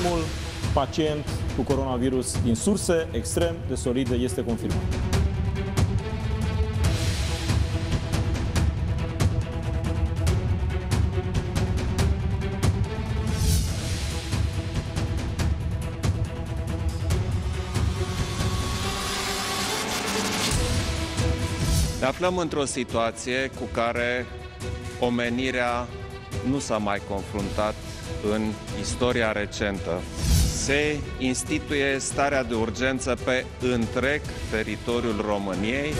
Primul pacient cu coronavirus din surse extrem de solide este confirmat. Ne aflăm într-o situație cu care omenirea nu s-a mai confruntat în istoria recentă. Se instituie starea de urgență pe întreg teritoriul României.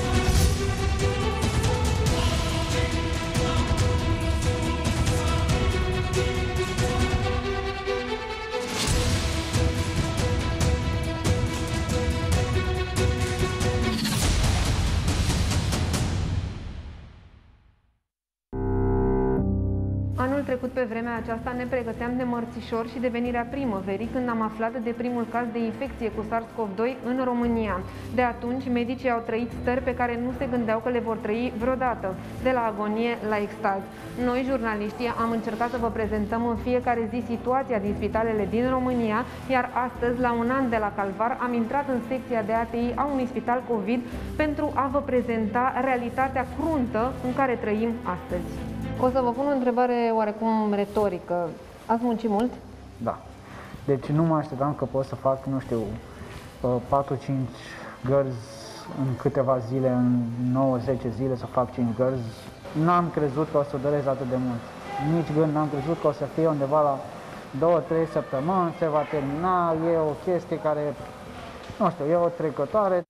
Anul trecut, pe vremea aceasta, ne pregăteam de mărțișor și de venirea primăverii, când am aflat de primul caz de infecție cu SARS-CoV-2 în România. De atunci, medicii au trăit stări pe care nu se gândeau că le vor trăi vreodată, de la agonie la extaz. Noi, jurnaliștii, am încercat să vă prezentăm în fiecare zi situația din spitalele din România, iar astăzi, la un an de la Calvar, am intrat în secția de ATI a unui spital COVID pentru a vă prezenta realitatea cruntă în care trăim astăzi. O să vă pun o întrebare oarecum retorică. Ați muncit mult? Da. Deci nu mă așteptam că pot să fac, nu știu, 4-5 gărzi în câteva zile, în 9-10 zile să fac 5 gărzi. N-am crezut că o să durez atât de mult. Nici gând, n-am crezut că o să fie undeva la 2-3 săptămâni, se va termina, e o chestie care, nu știu, e o trecătoare.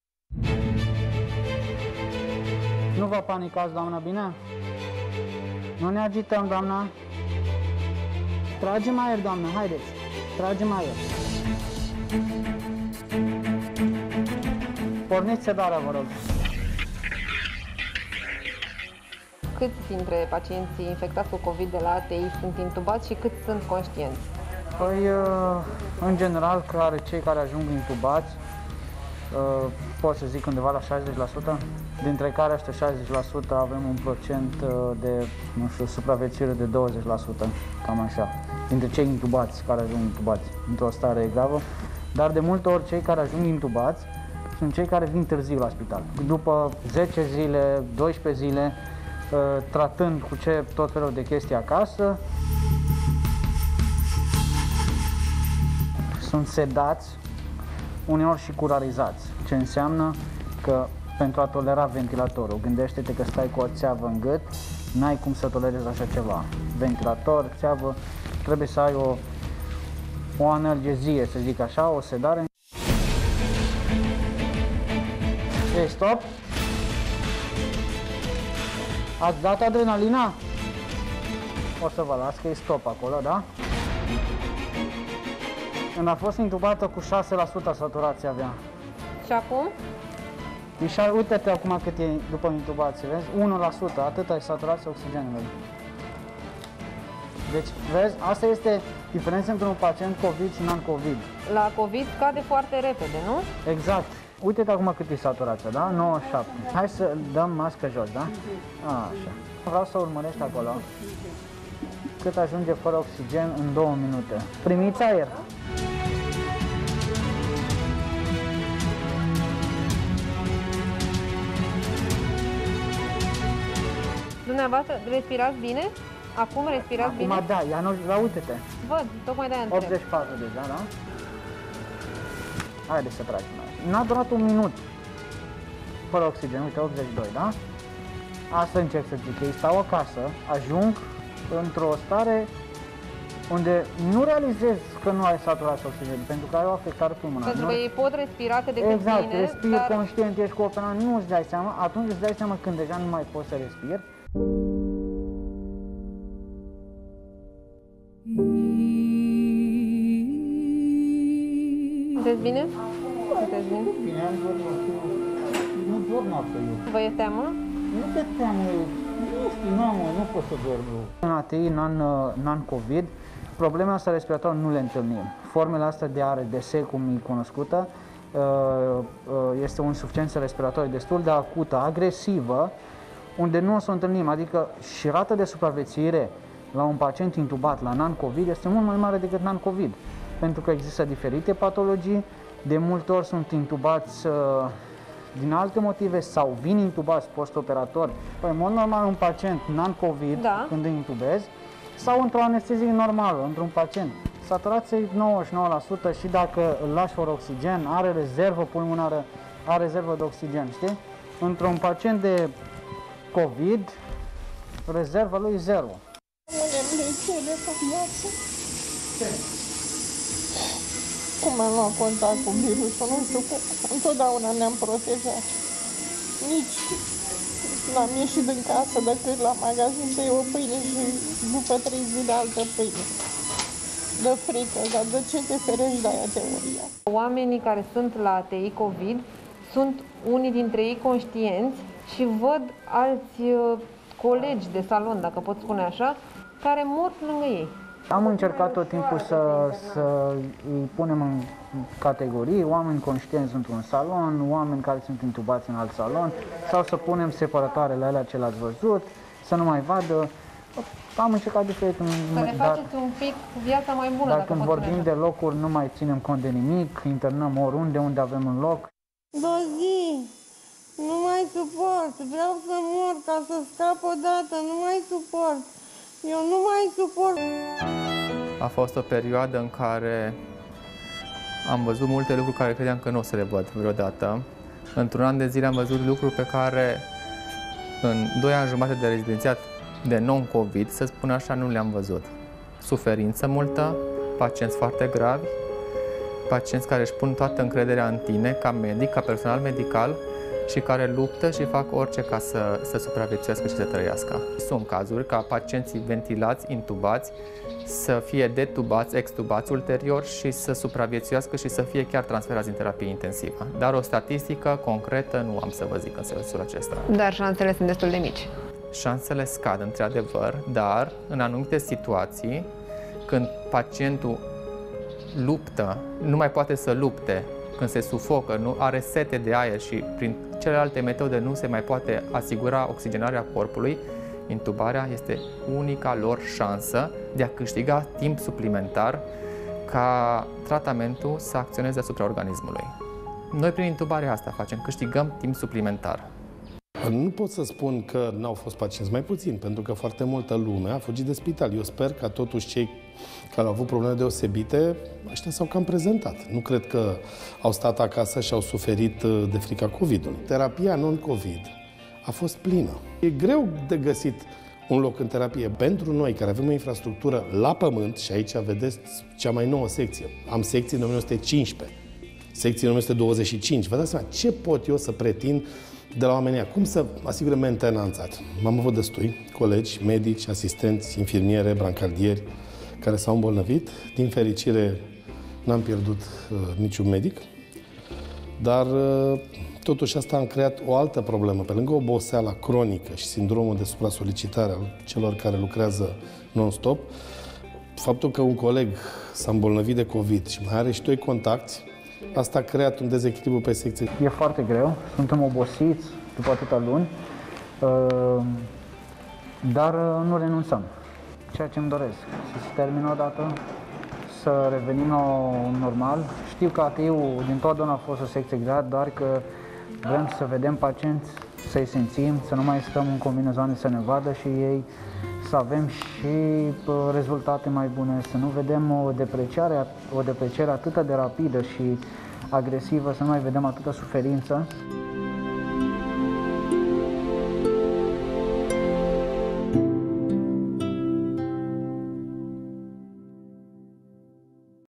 Nu vă panicați, doamnă, bine? Nu ne agităm, doamna. Tragem aer, doamnă, haideți. Tragem aer. Porniți sedarea, vă rog. Câți dintre pacienții infectați cu COVID de la ATI sunt intubați și câți sunt conștienți? Păi, în general, cei care ajung intubați, pot să zic undeva la 60%, dintre care ăștia 60% avem un procent de, nu știu, supraviețuire de 20%, cam așa, dintre cei intubați, care ajung intubați într-o stare gravă, dar de multe ori cei care ajung intubați sunt cei care vin târziu la spital. După 10 zile, 12 zile, tratând cu tot felul de chestii acasă, sunt sedați, uneori și curarizați, ce înseamnă că pentru a tolera ventilatorul, gândește-te că stai cu o țeavă în gât, n-ai cum să tolerezi așa ceva. Ventilator, țeavă, trebuie să ai o analgezie, să zic așa, o sedare. Ei, stop! Ați dat adrenalina? O să vă las că e stop acolo, da? Când a fost intubată cu 6% saturație avea. Și acum? Deci uite-te acum cât e după intubație, vezi? 1%, atâta e saturația oxigenului. Deci, vezi, asta este diferența între un pacient COVID și non-COVID. La COVID scade foarte repede, nu? Exact. Uite-te acum cât e saturația, da? 97. Hai să dăm mască jos, da? Așa. Vreau să urmărești acolo cât ajunge fără oxigen în 2 minute. Primiți aer. Dumneavoastră, respirați bine? Acum respirați bine? Acum da, ia uite-te. Văd, tocmai de-aia întreb. 84 deja, da? Haideți să tragem. N-a durat un minut fără oxigen, uite, 82, da? Asta încerc să zic, ei stau acasă, ajung într-o stare unde nu realizez că nu ai saturație oxigen, pentru că ai o afectare pulmonară. Pentru că ei pot respira cât de cât exact, bine, respiri dar... conștient, ești cu opera, nu îți dai seama, atunci îți dai seama când deja nu mai poți să respiri. Sunteți bine? Sunteți bine? Bine, nu dorm noapte eu. Vă e teamă? Nu te teamă, nu știu, nu pot să dorm eu. În ATI, non-COVID, problemele astea respiratoare nu le întâlnim. Formele astea de ARDS, cum e cunoscută, este o insuficiență respiratorie destul de acută, agresivă, unde nu o să o întâlnim, adică și rata de supraviețuire la un pacient intubat la non-COVID este mult mai mare decât non-COVID. pentru că există diferite patologii. De multe ori sunt intubați din alte motive sau vin intubați post-operator. Păi, în mod normal, un pacient non-COVID, când îi intubezi, sau într-o anestezie normală, într-un pacient, saturație 99% și dacă îl lași fără oxigen, are rezervă pulmonară, are rezervă de oxigen, știi? Într-un pacient de COVID, rezerva lui e 0. Cum am luat contact cu virusul, nu știu cum. Întotdeauna ne-am protejat. Nici n-am ieșit din casă decât la magazin să iau o pâine și după 3 zile altă pâine. De frică, dar de ce te ferești de aia teoria? Oamenii care sunt la ATI COVID sunt unii dintre ei conștienți și văd alți colegi de salon, dacă pot spune așa, care mor lângă ei. Am încercat tot timpul să îi punem în categorii, oameni conștienți într-un salon, oameni care sunt intubați în alt salon, sau să punem separatoarele alea ce le-ați văzut, să nu mai vadă. Am încercat diferit. Să le faceți un pic viața mai bună, dacă când vorbim de locuri, nu mai ținem cont de nimic, internăm oriunde unde avem un loc. Dozi, nu mai suport, vreau să mor ca să scap odată, nu mai suport. Eu nu mai suport. A fost o perioadă în care am văzut multe lucruri care credeam că nu o să le văd vreodată. Într-un an de zile am văzut lucruri pe care în 2 ani jumate de rezidențiat de non-COVID, să spun așa, nu le-am văzut. Suferință multă, pacienți foarte gravi, pacienți care își pun toată încrederea în tine, ca medic, ca personal medical, și care luptă și fac orice ca să supraviețuiască și să trăiască. Sunt cazuri ca pacienții ventilați, intubați, să fie detubați, extubați ulterior și să supraviețuiască și să fie chiar transferați în terapie intensivă. Dar o statistică concretă nu am să vă zic în sensul acesta. Dar șansele sunt destul de mici. Șansele scad, într-adevăr, dar în anumite situații, când pacientul luptă, nu mai poate să lupte, când se sufocă, nu are sete de aer și prin celelalte metode nu se mai poate asigura oxigenarea corpului, intubarea este unica lor șansă de a câștiga timp suplimentar ca tratamentul să acționeze asupra organismului. Noi prin intubarea asta facem, câștigăm timp suplimentar. Nu pot să spun că n-au fost pacienți, mai puțin, pentru că foarte multă lume a fugit de spital. Eu sper că totuși cei care au avut probleme deosebite, ăștia s-au cam prezentat. Nu cred că au stat acasă și au suferit de frica COVID-ului. Terapia non-COVID a fost plină. E greu de găsit un loc în terapie. Pentru noi, care avem o infrastructură la pământ, și aici vedeți cea mai nouă secție. Am secții în 1915, secții în 1925. Vă dați seama, ce pot eu să pretind de la oamenii cum să asigure mentenanța? Am avut destui colegi, medici, asistenți, infirmiere, brancardieri care s-au îmbolnăvit. Din fericire n-am pierdut niciun medic, dar totuși asta am creat o altă problemă. Pe lângă oboseala cronică și sindromul de supra-solicitare al celor care lucrează non-stop, faptul că un coleg s-a îmbolnăvit de COVID și mai are și 2 contacti, asta a creat un dezechilibru pe secție. E foarte greu, suntem obosiți după atâtea luni, dar nu renunțăm. Ceea ce îmi doresc, să se termină odată, să revenim la normal. Știu că ATI-ul din totdeauna a fost o secție grea, doar că vrem să vedem pacienți, să-i simțim, să nu mai stăm în combinazoane să ne vadă și ei, să avem și rezultate mai bune, să nu vedem o depreciere atât de rapidă și agresivă, să nu mai vedem atâta suferință.